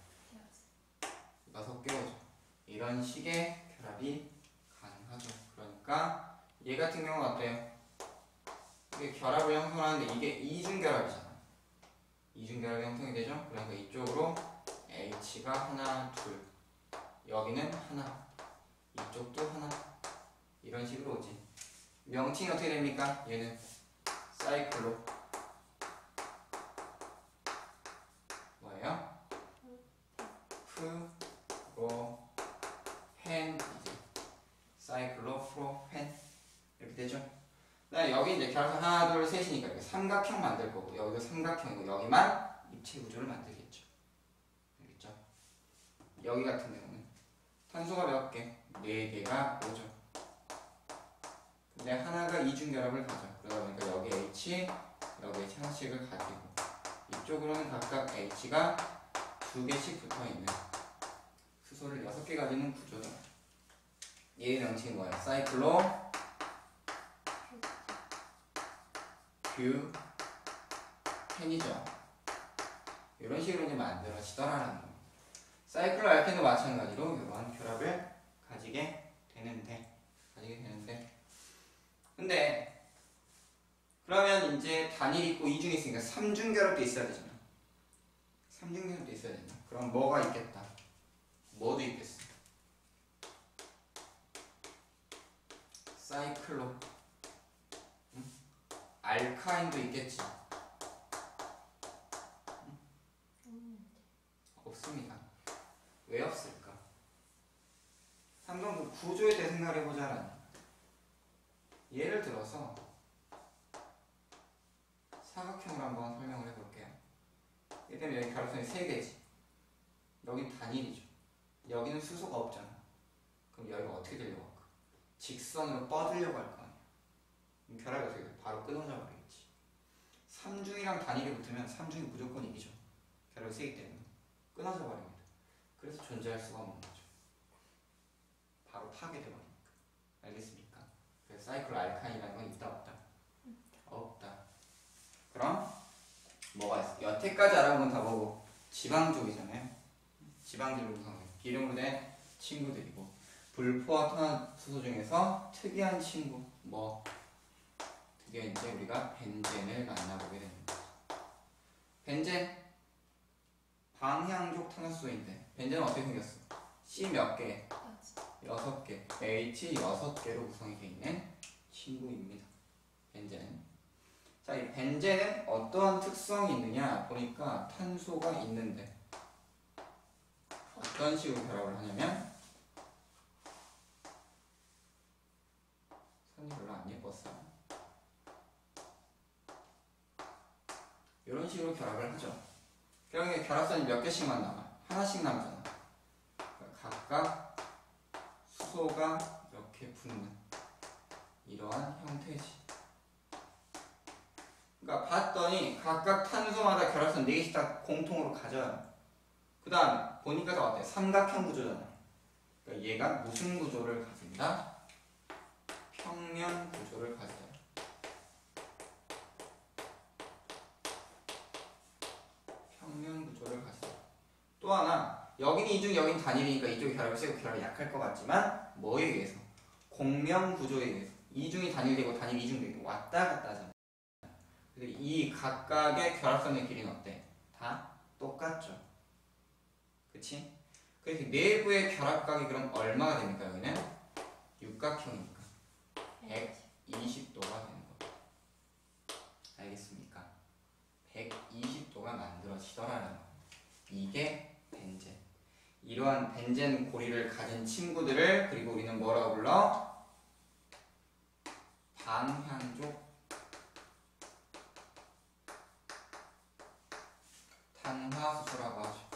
6개 오죠. 이런 식의 결합이 가능하죠. 그러니까 얘 같은 경우는 어때요? 이게 결합을 형성하는데 이게 이중결합이잖아. 이중결합이 형성이 되죠? 그러니까 이쪽으로 H가 하나, 둘, 여기는 하나, 이쪽도 하나, 이런 식으로 오지. 명칭이 어떻게 됩니까? 얘는 사이클로 뭐예요? 프로펜이지. 사이클로 프로펜 이렇게 되죠. 그다음에 여기 이제 결합선 하나, 둘, 셋이니까 이렇게 삼각형 만들 거고, 여기도 삼각형이고, 여기만 입체 구조를 만들겠죠. 알겠죠? 여기 같은 경우는 탄소가 몇 개? 4개가 오죠. 근데 하나가 이중결합을 가져. 그러다 보니까 여기 H, 여기 H 하나씩을 가지고, 이쪽으로는 각각 H가 2개씩 붙어있는 수소를 6개 가지는 구조다. 얘의 명칭이 뭐야? 사이클로 뷰펜이죠. 이런 식으로 이제 만들어지더라는 겁니다. 벤젠도 마찬가지로 이러한 결합을 가지게 되는데 근데 그러면 이제 단일 있고 이중 있으니까 삼중 결합도 있어야 되잖아. 삼중 결합도 있어야 된다. 그럼 뭐가 있겠다? 뭐도 있겠어? 사이클로 알카인도 있겠지. 없습니다. 왜 없을까? 한번 그 구조에 대해 생각을 해보자는. 예를 들어서 사각형으로 한번 설명을 해볼게요. 일단 여기 결합선이 3개지. 여긴 단일이죠. 여기는 수소가 없잖아. 그럼 여기가 어떻게 되려고 할까? 직선으로 뻗으려고 할 거 아니야. 그럼 결합이 어떻게 돼? 바로 끊어져 버리겠지. 삼중이랑 단일이 붙으면 삼중이 무조건 이기죠. 결합이 세기 때문에 끊어져 버립니다. 그래서 존재할 수가 없는 거죠. 바로 파괴돼 버리니까. 알겠습니까? 그래서 사이클 알카인이라는 건 있다 없다? 없다. 그럼 뭐가 있어? 여태까지 알아본 건 다 뭐고? 지방족이잖아요. 지방질로 구성해 기름으로 된 친구들이고 불포와 탄화수소 중에서 특이한 친구 뭐 드디어 이제 우리가 벤젠을 만나보게 됩니다. 벤젠 방향족 탄화수소인데 벤젠은 어떻게 생겼어? C 몇 개? 6개 H 6개로 구성이 되어 있는 친구입니다. 벤젠. 자, 이 벤젠은 어떠한 특성이 있느냐 보니까 탄소가 있는데 어떤 식으로 결합을 하냐면 선이 별로 안 예뻤어. 이런 식으로 결합을 하죠. 그러면 결합선이 몇 개씩만 남아? 하나씩 남잖아. 그러니까 각각 수소가 이렇게 붙는 이러한 형태지. 그러니까 봤더니 각각 탄소마다 결합선 4개씩 다 공통으로 가져요. 그 다음 보니까 더 어때? 삼각형 구조잖아. 그러니까 얘가 무슨 구조를 가진다? 평면 구조를 가져요. 평면 구조를 가져요. 또 하나 여기는 이중 여기는 단일이니까 이쪽이 결합이 세고 결합이 약할 것 같지만 뭐에 의해서? 공명 구조에 의해서 이중이 단일되고 단일 이중되고 왔다 갔다 하잖아. 근데 이 각각의 결합선의 길이는 어때? 다 똑같죠. 그치? 그래서 내부의 결합각이 그럼 얼마가 됩니까? 여기는 육각형이니까 120도가 되는 거예요. 알겠습니까? 120도가 만들어지더라는 거예요. 이게 벤젠. 이러한 벤젠 고리를 가진 친구들을 그리고 우리는 뭐라고 불러? 방향족 탄화수소라고 하죠.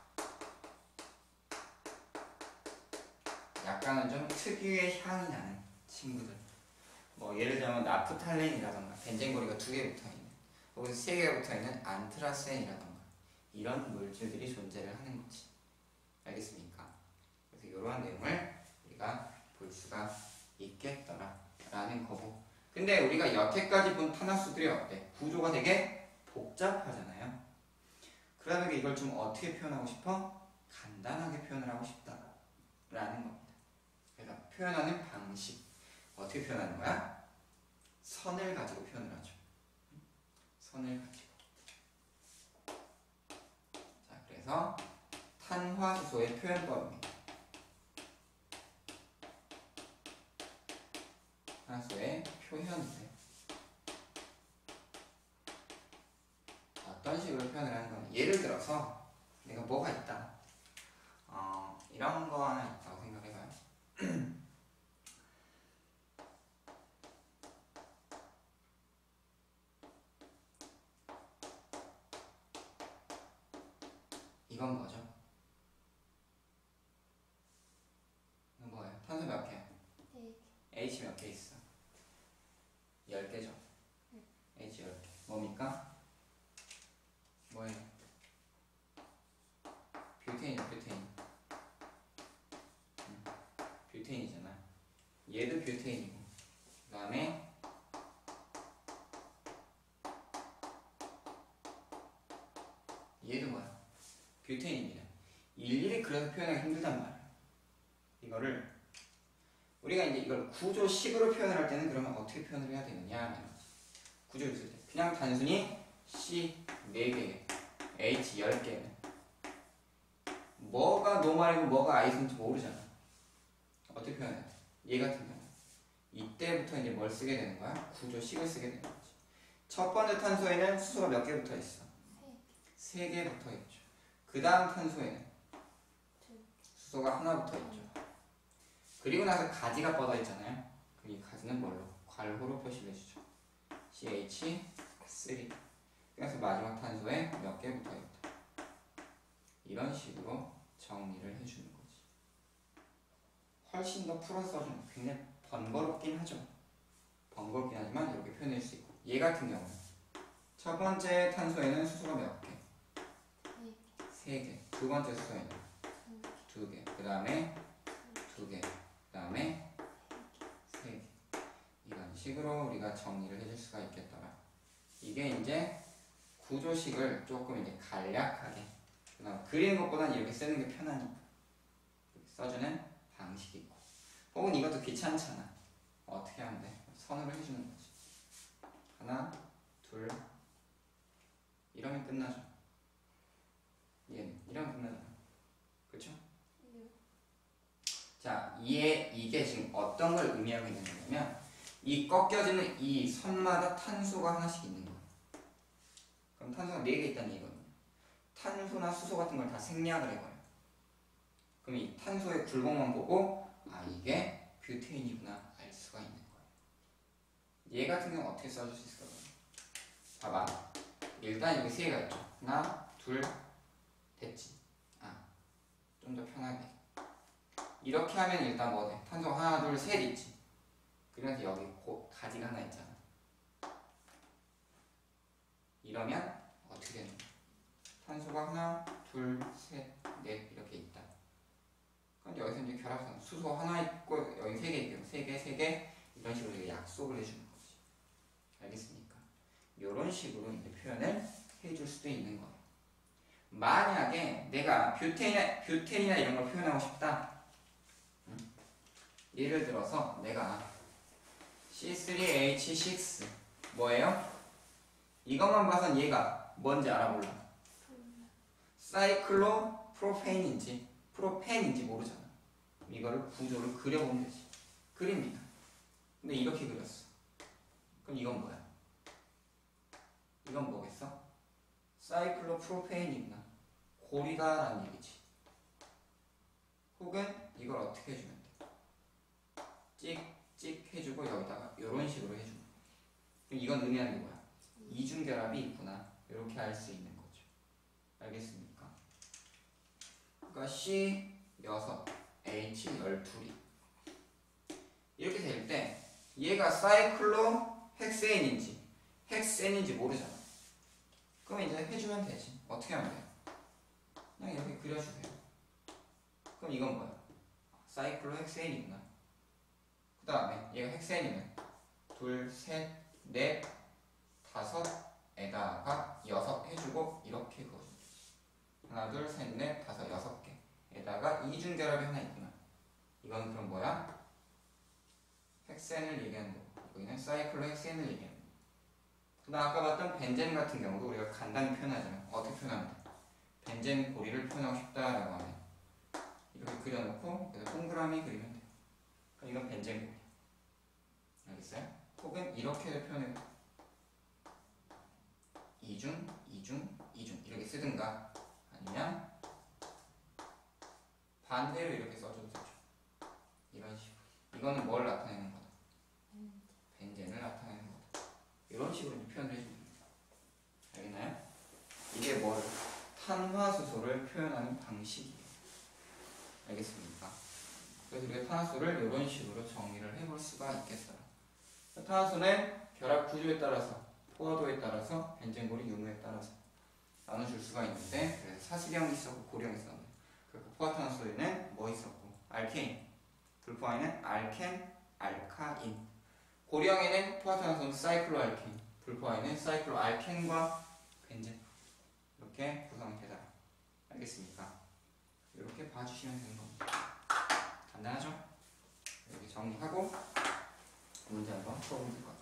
약간은 좀 특유의 향이 나는 친구들. 뭐 예를 들면 나프탈렌이라던가 벤젠고리가 2개 붙어있는 혹은 3개가 붙어있는 안트라센이라던가 이런 물질들이 존재를 하는 거지. 알겠습니까? 그래서 이러한 내용을 우리가 볼 수가 있겠더라라는 거고. 근데 우리가 여태까지 본 탄화수들이 어때? 구조가 되게 복잡하잖아요. 그러면 이걸 좀 어떻게 표현하고 싶어? 간단하게 표현을 하고 싶다라는 겁니다. 그래서 표현하는 방식 어떻게 표현하는 거야? 선을 가지고 표현을 하죠. 선을 가지고. 자, 그래서 탄화수소의 표현법입니다. 탄화수소의 표현인데 어떤 식으로 표현을 하는 거냐? 예를 들어서 내가 뭐가 있다. 이런 거 하나 있다고 생각해봐요. 이건 뭐죠? 이건 뭐예요? 탄소 몇 개? H 몇 개 있어? 10개죠? H 10개. 뭡니까? 뭐예요? 뷰테인이죠, 뷰테인. 뷰테인이잖아. 얘도 뷰테인이고, 그 다음에 얘도 뭐야? 뷰테인입니다. 일일이 그래서 표현하기 힘들단 말이야. 이거를 우리가 이제 이걸 구조식으로 표현을 할 때는 그러면 어떻게 표현을 해야 되느냐 하는 거지. 구조를 쓸 때 그냥 단순히 C 4개, H 10개는 뭐가 노말이고 뭐가 아이소인지 모르잖아. 어떻게 표현해? 얘 같은 경우 이때부터 이제 뭘 쓰게 되는 거야? 구조식을 쓰게 되는 거지. 첫 번째 탄소에는 수소가 몇 개 붙어 있어? 3개 붙어 있죠. 그 다음 탄소에는 수소가 하나 붙어 있죠. 그리고 나서 가지가 뻗어 있잖아요. 그럼 이 가지는 뭘로? 괄호로 표시를 해주죠. CH3. 그래서 마지막 탄소에 몇 개 붙어 있다. 이런 식으로 정리를 해주는 거지. 훨씬 더 풀어 써주는 굉장히 번거롭긴 하죠. 번거롭긴 하지만 이렇게 표현할 수 있고, 얘 같은 경우는 첫 번째 탄소에는 수소가 몇 개? 3개. 두 번째 수소에는 2개. 그 다음에 2개. 그 다음에 3개. 이런 식으로 우리가 정리를 해줄 수가 있겠더라. 이게 이제 구조식을 조금 이제 간략하게, 그리는 것보다는 이렇게 쓰는 게 편하니까 이렇게 써주는 방식이 있고, 혹은 이것도 귀찮잖아. 어떻게 하면 돼? 선으로 해주는 거지. 하나, 둘, 이러면 끝나죠. 얘는 이러면 끝나잖아. 그쵸? 자, 이게 지금 어떤 걸 의미하고 있는 거냐면, 이 꺾여지는 이 선마다 탄소가 하나씩 있는 거야. 그럼 탄소가 4개 있다는 얘기거든요. 탄소나 수소 같은 걸 다 생략을 해버려. 그럼 이 탄소의 굴곡만 보고 아, 이게 뷰테인이구나 알 수가 있는 거예요. 얘 같은 경우는 어떻게 써줄 수 있을까요? 봐봐. 일단 여기 3개가 있죠. 하나, 둘, 됐지. 아, 좀 더 편하게. 이렇게 하면 일단 뭐 돼? 탄소 하나, 둘, 셋 있지. 그러면서 여기 가지가 하나 있잖아. 이러면 어떻게 되는 거야? 탄소가 하나, 둘, 셋, 넷 이렇게 있다. 그럼 여기서 이제 결합선 수소 하나 있고 여기 3개 있고 3개, 3개 이런 식으로 약속을 해주는 거지. 알겠습니까? 이런 식으로 이제 표현을 해줄 수도 있는 거예요. 만약에 내가 뷰테인이나 이런 걸 표현하고 싶다. 예를 들어서 내가 C3H6 뭐예요? 이것만 봐선 얘가 뭔지 알아볼라. 사이클로 프로페인인지 프로펜인지 모르잖아. 이거를 구조를 그려보면 되지. 그립니다. 근데 이렇게 그렸어. 그럼 이건 뭐야? 이건 뭐겠어? 사이클로 프로페인이구나. 고리다라는 얘기지. 혹은 이걸 어떻게 해주면 돼? 찍 해주고 여기다가 이런 식으로 해주는 거야. 그럼 이건 의미하는 게 뭐야? 이중결합이 있구나. 이렇게 알 수 있는 거죠. 알겠습니까? 그러니까 C 6, H 12이 이렇게 될 때 얘가 사이클로 헥세인인지 헥센인지 모르잖아. 그럼 이제 해주면 되지. 어떻게 하면 돼요? 그냥 이렇게 그려주세요. 그럼 이건 뭐야? 사이클로 헥세인이구나. 그 다음에 얘가 헥센이면 둘, 셋, 넷, 5에다가 6 해주고 이렇게 그어주면 되지. 하나, 둘, 셋, 넷, 5, 6개에다가 이중결합이 하나 있구나. 이건 그럼 뭐야? 헥센을 얘기하는 거고, 여기는 사이클로 헥센을 얘기하는 거고. 그 다음 아까 봤던 벤젠 같은 경우도 우리가 간단히 표현하자면 어떻게 표현하면 돼? 벤젠 고리를 표현하고 싶다라고 하면 이렇게 그려놓고 그래서 동그라미 그리면 돼. 그럼 이건 벤젠 고리. 알겠어요? 혹은 이렇게도 표현해도 이중 이렇게 쓰든가, 아니면 반대로 이렇게 써줘도 되죠. 이런 식으로. 이거는 뭘 나타내는 거다? 벤젠을 나타내는 거다. 이런 식으로 표현을 해주면 됩니다. 알겠나요? 이게 뭘? 탄화수소를 표현하는 방식이에요. 알겠습니까? 그래서 우리가 탄화수소를 이런 식으로 정리를 해볼 수가 있겠어요. 탄화수소는 결합 구조에 따라서, 포화도에 따라서, 벤젠고리 유무에 따라서 나눠줄 수가 있는데, 그래서 사실형이 있었고 고리형이 있었는데, 그리고 포화탄화수소에는 뭐 있었고? 알케인. 불포화에는 알켄, 알카인. 고리형에는 포화탄화수소는 사이클로알케인, 불포화에는 사이클로알켄과 벤젠. 이렇게 구성되다. 알겠습니까? 이렇게 봐주시면 되는 겁니다. 간단하죠? 이렇게 정리하고 문제 한번 풀어보면 될 것 같아요.